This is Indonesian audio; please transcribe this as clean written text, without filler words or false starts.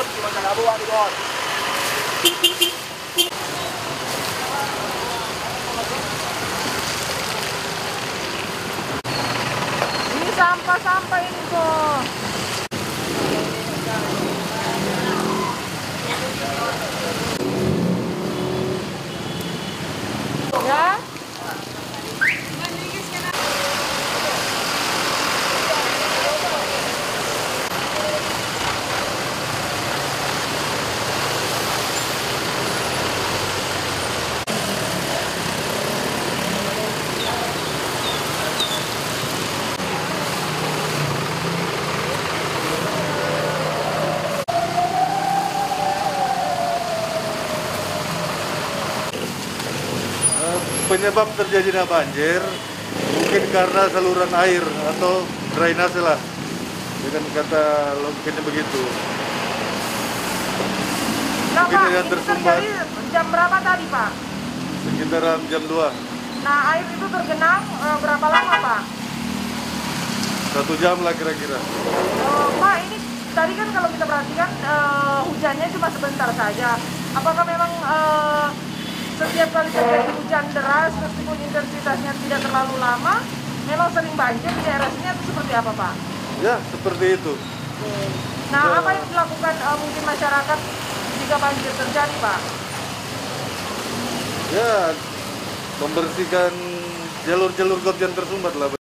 Ini sampah-sampah ini kok. Ya. Penyebab terjadinya banjir mungkin karena saluran air atau drainase lah, dengan kata logikanya begitu. Nah, Mungkin Pak, yang ini tersumbat terjadi jam berapa tadi, Pak? sekitaran jam 2. Nah, air itu tergenang berapa lama, Pak? 1 jam lah kira-kira. Pak, ini tadi kan kalau kita perhatikan hujannya cuma sebentar saja. Apakah memang setiap kali terjadi hujan deras meskipun intensitasnya tidak terlalu lama, memang sering banjir di daerah sini atau seperti apa, Pak? Ya, seperti itu. Nah, apa yang dilakukan mungkin masyarakat jika banjir terjadi, Pak? Ya, membersihkan jalur-jalur got yang tersumbat lah.